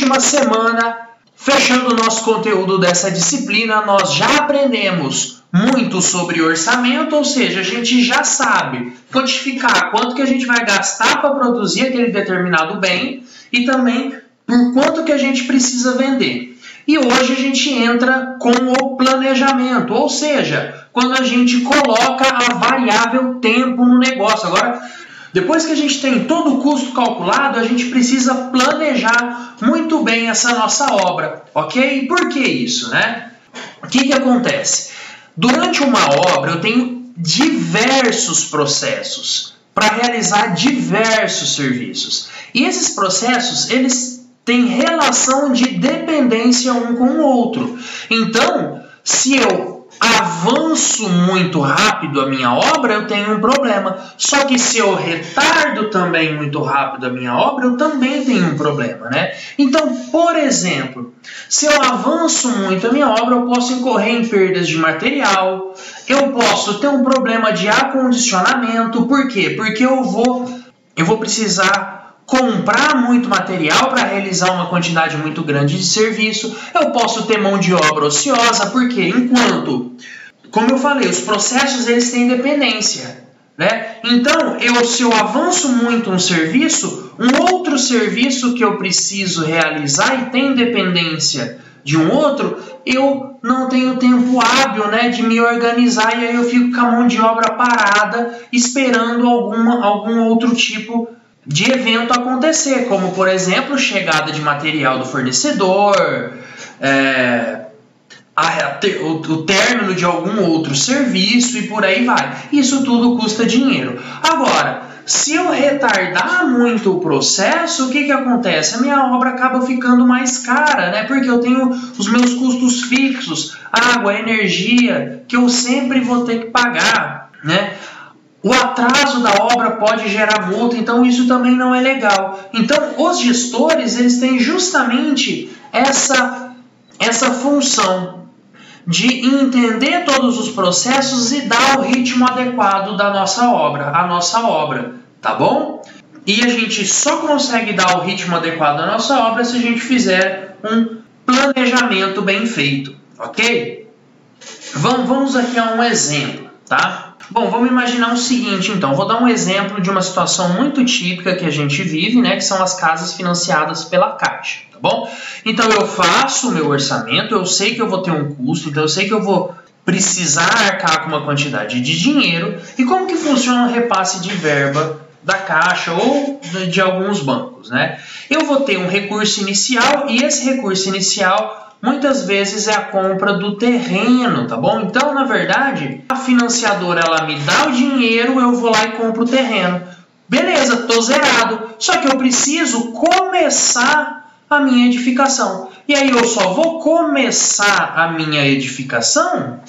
última semana, fechando o nosso conteúdo dessa disciplina, nós já aprendemos muito sobre orçamento, ou seja, a gente já sabe quantificar quanto que a gente vai gastar para produzir aquele determinado bem e também por quanto que a gente precisa vender. E hoje a gente entra com o planejamento, ou seja, quando a gente coloca a variável tempo no negócio. Agora, depois que a gente tem todo o custo calculado, a gente precisa planejar muito bem essa nossa obra, ok? E por que isso, né? O que acontece? Durante uma obra eu tenho diversos processos para realizar diversos serviços. E esses processos, eles têm relação de dependência um com o outro. Então, se eu avanço muito rápido a minha obra, eu tenho um problema. Só que se eu retardo também muito rápido a minha obra, eu também tenho um problema, né? Então, por exemplo, se eu avanço muito a minha obra, eu posso incorrer em perdas de material, eu posso ter um problema de acondicionamento. Por quê? Porque eu vou precisar comprar muito material para realizar uma quantidade muito grande de serviço. Eu posso ter mão de obra ociosa, porque enquanto, como eu falei, os processos eles têm dependência, né? Então, se eu avanço muito um serviço, um outro serviço que eu preciso realizar e tem dependência de um outro, eu não tenho tempo hábil, né, de me organizar, e aí eu fico com a mão de obra parada esperando algum outro tipo de evento acontecer, como por exemplo chegada de material do fornecedor, o término de algum outro serviço e por aí vai. Isso tudo custa dinheiro. Agora, se eu retardar muito o processo, o que acontece? A minha obra acaba ficando mais cara, né? Porque eu tenho os meus custos fixos, água, energia, que eu sempre vou ter que pagar, né? O atraso da obra pode gerar multa, então isso também não é legal. Então, os gestores, eles têm justamente essa função de entender todos os processos e dar o ritmo adequado da nossa obra, a nossa obra, tá bom? E a gente só consegue dar o ritmo adequado da nossa obra se a gente fizer um planejamento bem feito, ok? Vamos aqui a um exemplo, tá? Bom, vamos imaginar o seguinte, então. Vou dar um exemplo de uma situação muito típica que a gente vive, né? Que são as casas financiadas pela Caixa, tá bom? Então, eu faço o meu orçamento, eu sei que eu vou ter um custo, então eu sei que eu vou precisar arcar com uma quantidade de dinheiro. E como que funciona o repasse de verba da Caixa ou de alguns bancos, né? Eu vou ter um recurso inicial e esse recurso inicial muitas vezes é a compra do terreno, tá bom? Então, na verdade, a financiadora ela me dá o dinheiro, eu vou lá e compro o terreno. Beleza, tô zerado. Só que eu preciso começar a minha edificação. E aí eu só vou começar a minha edificação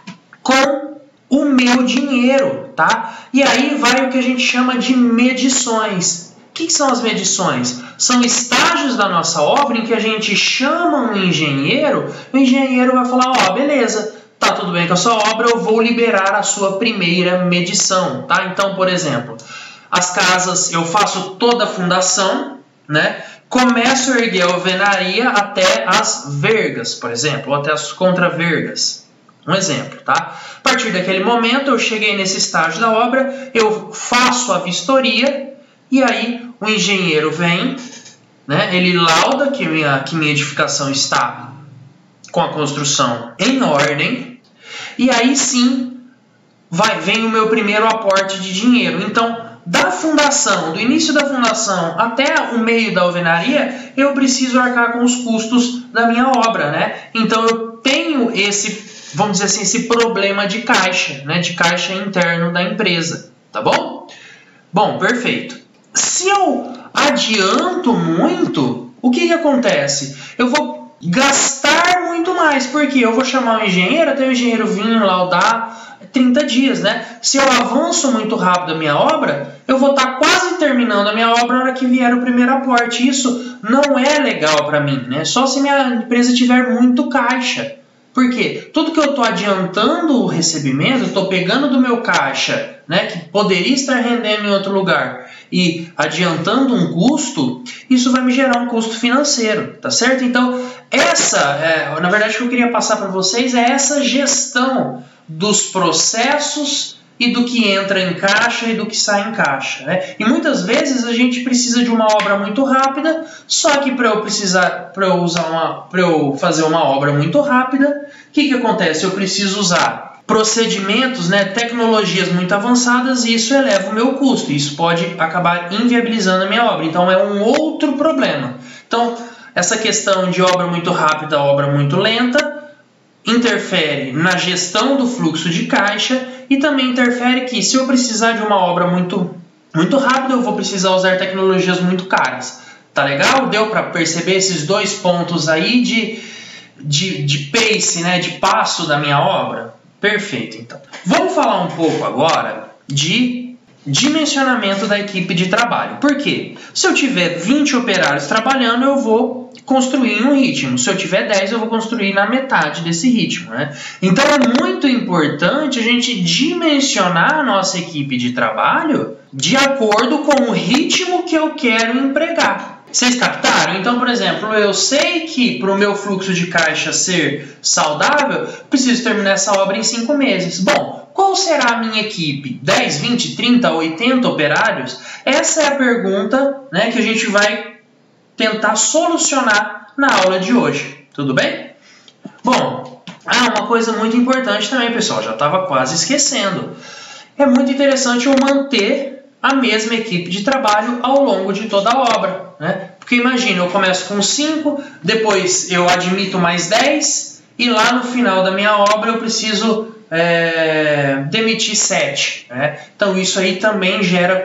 com o meu dinheiro, tá? E aí vai o que a gente chama de medições. O que são as medições? São estágios da nossa obra em que a gente chama um engenheiro, o engenheiro vai falar, ó, beleza, tá tudo bem com a sua obra, eu vou liberar a sua primeira medição, tá? Então, por exemplo, as casas, eu faço toda a fundação, né? Começo a erguer a alvenaria até as vergas, por exemplo, ou até as contravergas. Um exemplo, tá? A partir daquele momento, eu cheguei nesse estágio da obra, eu faço a vistoria, e aí o engenheiro vem, né, ele lauda que minha edificação está com a construção em ordem, e aí sim vem o meu primeiro aporte de dinheiro. Então, da fundação, do início da fundação até o meio da alvenaria, eu preciso arcar com os custos da minha obra, né? Então eu tenho esse, vamos dizer assim, esse problema de caixa, né, de caixa interno da empresa, tá bom? Bom, perfeito. Se eu adianto muito, o que acontece? Eu vou gastar muito mais, porque eu vou chamar um engenheiro, até o engenheiro vir laudar 30 dias, né? Se eu avanço muito rápido a minha obra, eu vou estar quase terminando a minha obra na hora que vier o primeiro aporte. Isso não é legal para mim, né? Só se minha empresa tiver muito caixa. Por quê? Tudo que eu estou adiantando o recebimento, eu estou pegando do meu caixa, né, que poderia estar rendendo em outro lugar e adiantando um custo, isso vai me gerar um custo financeiro, tá certo? Então, na verdade, o que eu queria passar para vocês é essa gestão dos processos e do que entra em caixa e do que sai em caixa, né? E muitas vezes a gente precisa de uma obra muito rápida, só que para eu fazer uma obra muito rápida, o que acontece? Eu preciso usar procedimentos, né, tecnologias muito avançadas e isso eleva o meu custo. Isso pode acabar inviabilizando a minha obra. Então é um outro problema. Então essa questão de obra muito rápida, obra muito lenta, interfere na gestão do fluxo de caixa e também interfere que se eu precisar de uma obra muito rápida, eu vou precisar usar tecnologias muito caras. Tá legal? Deu para perceber esses dois pontos aí de pace, né, de passo da minha obra? Perfeito, então. Vamos falar um pouco agora de dimensionamento da equipe de trabalho. Por quê? Se eu tiver 20 operários trabalhando, eu vou construir em um ritmo. Se eu tiver 10, eu vou construir na metade desse ritmo, né? Então é muito importante a gente dimensionar a nossa equipe de trabalho de acordo com o ritmo que eu quero empregar. Vocês captaram? Então, por exemplo, eu sei que para o meu fluxo de caixa ser saudável, preciso terminar essa obra em 5 meses. Bom, qual será a minha equipe? 10, 20, 30, 80 operários? Essa é a pergunta, né, que a gente vai tentar solucionar na aula de hoje. Tudo bem? Bom, uma coisa muito importante também, pessoal, já estava quase esquecendo. É muito interessante eu manter a mesma equipe de trabalho ao longo de toda a obra, né? Porque imagina, eu começo com 5, depois eu admito mais 10 e lá no final da minha obra eu preciso demitir 7, né? Então isso aí também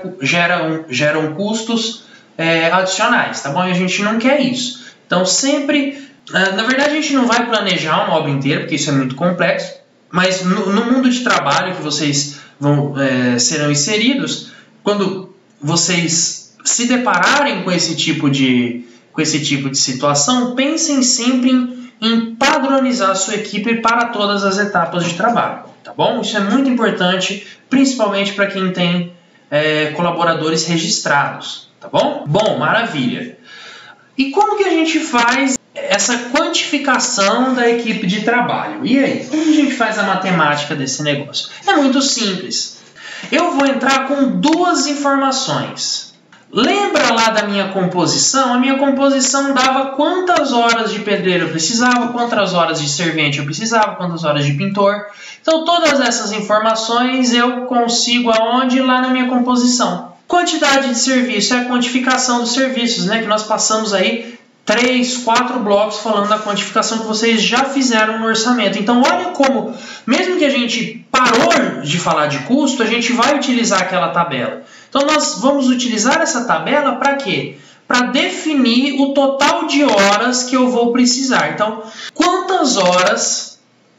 geram custos adicionais, tá bom? E a gente não quer isso. Então sempre, na verdade a gente não vai planejar uma obra inteira, porque isso é muito complexo, mas no mundo de trabalho que vocês serão inseridos, quando vocês se depararem com esse tipo de situação, pensem sempre em padronizar a sua equipe para todas as etapas de trabalho, tá bom? Isso é muito importante, principalmente para quem tem colaboradores registrados, tá bom? Bom, maravilha. E como que a gente faz essa quantificação da equipe de trabalho? E aí, como a gente faz a matemática desse negócio? É muito simples. Eu vou entrar com 2 informações. Lembra lá da minha composição? A minha composição dava quantas horas de pedreiro eu precisava, quantas horas de servente eu precisava, quantas horas de pintor. Então, todas essas informações eu consigo aonde? Lá na minha composição. Quantidade de serviço é a quantificação dos serviços, né? Que nós passamos aí 3, 4 blocos falando da quantificação que vocês já fizeram no orçamento. Então, olha como, mesmo que a gente parou de falar de custo, a gente vai utilizar aquela tabela. Então, nós vamos utilizar essa tabela para quê? Para definir o total de horas que eu vou precisar. Então, quantas horas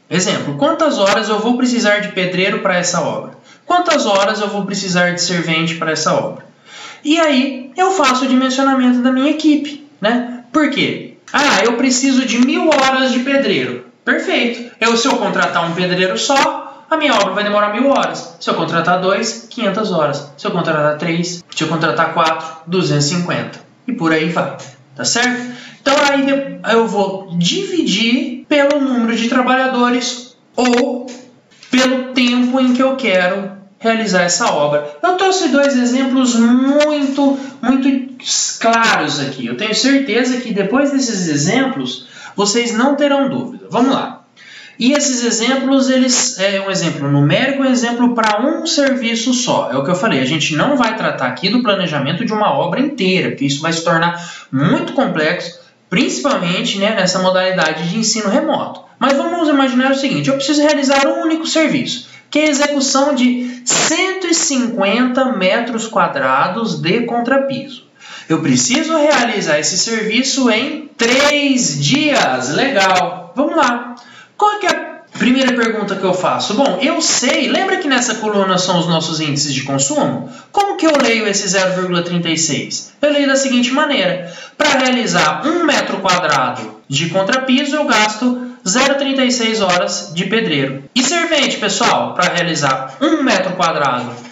eu vou precisar de pedreiro para essa obra? Quantas horas eu vou precisar de servente para essa obra? E aí, eu faço o dimensionamento da minha equipe, né? Por quê? Eu preciso de 1000 horas de pedreiro. Perfeito. Se eu contratar um pedreiro só, a minha obra vai demorar 1000 horas. Se eu contratar 2, 500 horas. Se eu contratar 3, se eu contratar 4, 250. E por aí vai. Tá certo? Então aí eu vou dividir pelo número de trabalhadores ou pelo tempo em que eu quero realizar essa obra. Eu trouxe 2 exemplos muito claros aqui. Eu tenho certeza que depois desses exemplos, vocês não terão dúvida. Vamos lá. E esses exemplos, eles um exemplo numérico e um exemplo para um serviço só. É o que eu falei, a gente não vai tratar aqui do planejamento de uma obra inteira, porque isso vai se tornar muito complexo, principalmente, né, nessa modalidade de ensino remoto. Mas vamos imaginar o seguinte, eu preciso realizar um único serviço, que é a execução de 150 metros quadrados de contrapiso. Eu preciso realizar esse serviço em 3 dias. Legal. Vamos lá. Qual é a primeira pergunta que eu faço? Bom, eu sei, lembra que nessa coluna são os nossos índices de consumo? Como que eu leio esse 0,36? Eu leio da seguinte maneira. Para realizar 1 metro quadrado de contrapiso, eu gasto 0,36 horas de pedreiro. E servente, pessoal, para realizar 1 metro quadrado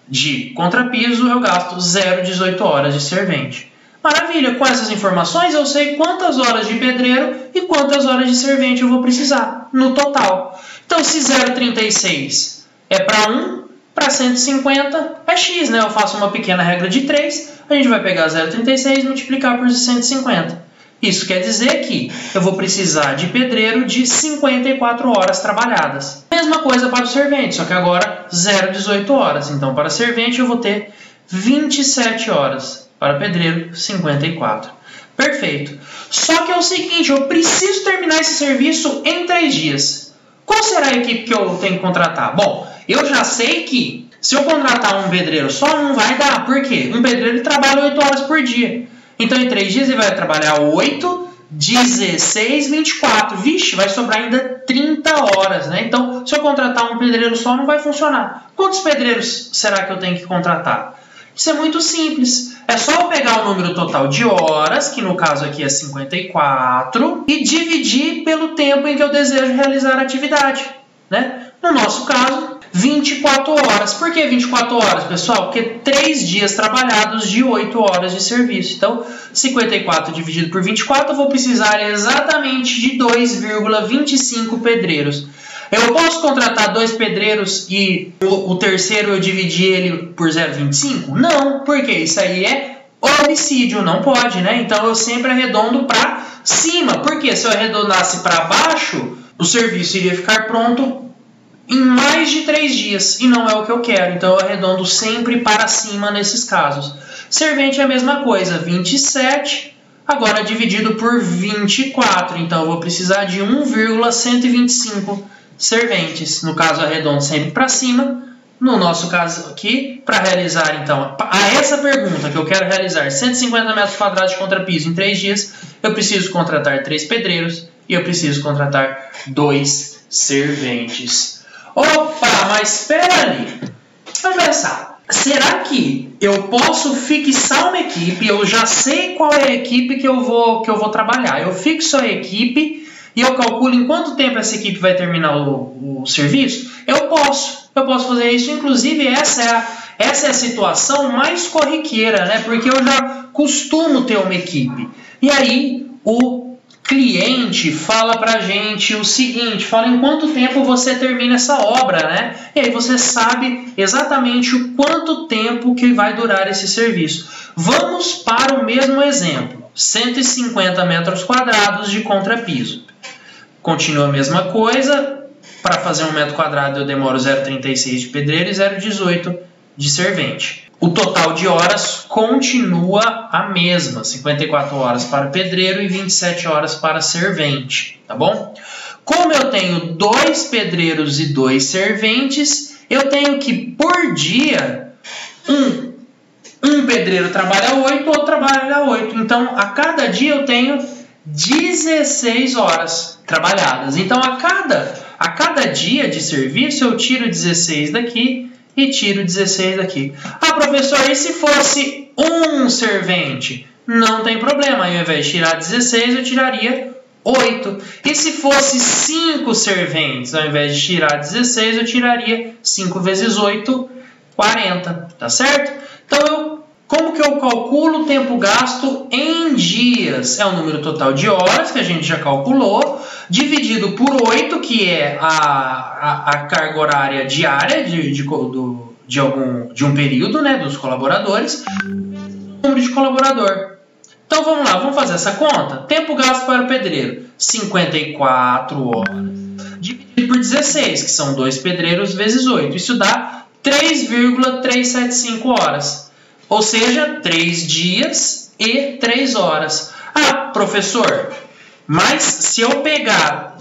de contrapiso, eu gasto 0,18 horas de servente. Maravilha, com essas informações eu sei quantas horas de pedreiro e quantas horas de servente eu vou precisar no total. Então, se 0,36 é para 1, para 150 é x, né? Eu faço uma pequena regra de 3, a gente vai pegar 0,36 e multiplicar por 150. Isso quer dizer que eu vou precisar de pedreiro de 54 horas trabalhadas. Mesma coisa para o servente, só que agora 0,18 horas. Então, para servente eu vou ter 27 horas. Para pedreiro, 54. Perfeito. Só que é o seguinte, eu preciso terminar esse serviço em 3 dias. Qual será a equipe que eu tenho que contratar? Bom, eu já sei que se eu contratar um pedreiro só, não vai dar. Por quê? Um pedreiro ele trabalha 8 horas por dia. Então, em 3 dias ele vai trabalhar 8, 16, 24. Vixe, vai sobrar ainda 30 horas, né? Então, se eu contratar um pedreiro só, não vai funcionar. Quantos pedreiros será que eu tenho que contratar? Isso é muito simples. É só eu pegar o número total de horas, que no caso aqui é 54, e dividir pelo tempo em que eu desejo realizar a atividade, né? No nosso caso, 24 horas. Por que 24 horas, pessoal? Porque 3 dias trabalhados de 8 horas de serviço. Então, 54 dividido por 24, eu vou precisar exatamente de 2,25 pedreiros. Eu posso contratar 2 pedreiros e o terceiro eu dividir ele por 0,25? Não, porque isso aí é homicídio, não pode, né? Então eu sempre arredondo para cima, porque se eu arredondasse para baixo, o serviço iria ficar pronto em mais de 3 dias, e não é o que eu quero. Então eu arredondo sempre para cima nesses casos. Servente é a mesma coisa, 27, agora dividido por 24, então eu vou precisar de 1,125 serventes. No caso, arredondo sempre para cima. No nosso caso aqui, para realizar, então, a essa pergunta que eu quero realizar 150 metros quadrados de contrapiso em 3 dias, eu preciso contratar 3 pedreiros e eu preciso contratar 2 serventes. Opa, mas espera ali. Vamos pensar. Será que eu posso fixar uma equipe? Eu já sei qual é a equipe que eu vou trabalhar. Eu fixo a equipe e eu calculo em quanto tempo essa equipe vai terminar o serviço. Eu posso fazer isso. Inclusive, essa é a situação mais corriqueira, né? Porque eu já costumo ter uma equipe. E aí, o cliente fala pra gente o seguinte, fala em quanto tempo você termina essa obra, né? E aí você sabe exatamente o quanto tempo que vai durar esse serviço. Vamos para o mesmo exemplo. 150 metros quadrados de contrapiso. Continua a mesma coisa. Para fazer 1 metro quadrado eu demoro 0,36 de pedreiro e 0,18 de servente. O total de horas continua a mesma. 54 horas para pedreiro e 27 horas para servente. Tá bom? Como eu tenho 2 pedreiros e 2 serventes, eu tenho que, por dia, um pedreiro trabalha 8, outro trabalha 8. Então, a cada dia eu tenho 16 horas trabalhadas. Então, a cada dia de serviço, eu tiro 16 daqui e tiro 16 daqui. Ah, professor, e se fosse um servente? Não tem problema. Ao invés de tirar 16, eu tiraria 8. E se fosse 5 serventes? Ao invés de tirar 16, eu tiraria 5 vezes 8, 40. Tá certo? Então, como que eu calculo o tempo gasto em dias? É o número total de horas, que a gente já calculou, dividido por 8, que é a carga horária diária de um período, né, dos colaboradores, número de colaborador. Então vamos lá, vamos fazer essa conta. Tempo gasto para o pedreiro, 54 horas, dividido por 16, que são 2 pedreiros vezes 8. Isso dá 3,375 horas. Ou seja, 3 dias e 3 horas. Ah, professor, mas se eu pegar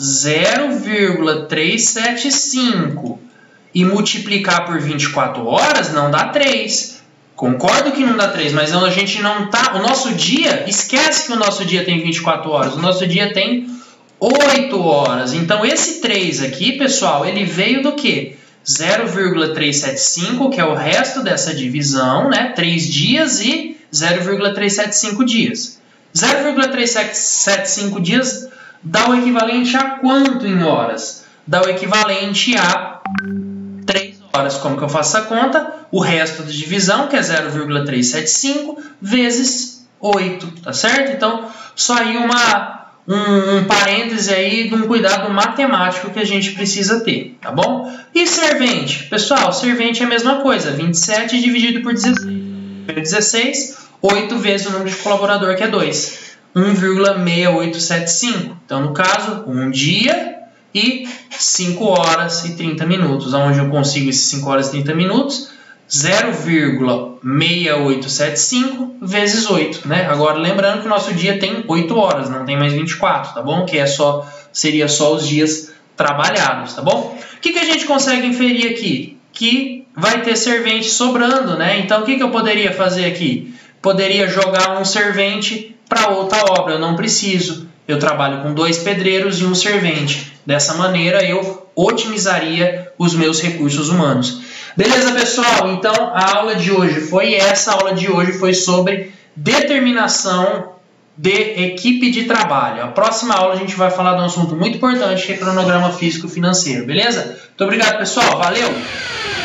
0,375 e multiplicar por 24 horas, não dá 3. Concordo que não dá 3, mas a gente não tá... O nosso dia, esquece que o nosso dia tem 24 horas. O nosso dia tem 8 horas. Então, esse 3 aqui, pessoal, ele veio do quê? 0,375, que é o resto dessa divisão, né? 3 dias e 0,375 dias. 0,375 dias dá o equivalente a quanto em horas? Dá o equivalente a 3 horas, como que eu faço essa conta? O resto da divisão, que é 0,375, vezes 8, tá certo? Então, só aí um parêntese aí de um cuidado matemático que a gente precisa ter, tá bom? E servente? Pessoal, servente é a mesma coisa, 27 dividido por 16, 8 vezes o número de colaborador, que é 2, 1,6875. Então, no caso, 1 dia e 5 horas e 30 minutos. Onde eu consigo esses 5 horas e 30 minutos? 0,6875 vezes 8, né? Agora, lembrando que o nosso dia tem 8 horas, não tem mais 24, tá bom? Que seria só os dias trabalhados, tá bom? O que a gente consegue inferir aqui? Que vai ter servente sobrando, né? Então, o que eu poderia fazer aqui? Poderia jogar um servente para outra obra, eu não preciso. Eu trabalho com 2 pedreiros e um servente. Dessa maneira, eu otimizaria os meus recursos humanos. Beleza, pessoal? Então, a aula de hoje foi essa. A aula de hoje foi sobre determinação de equipe de trabalho. A próxima aula a gente vai falar de um assunto muito importante, que é cronograma físico-financeiro. Beleza? Muito obrigado, pessoal. Valeu!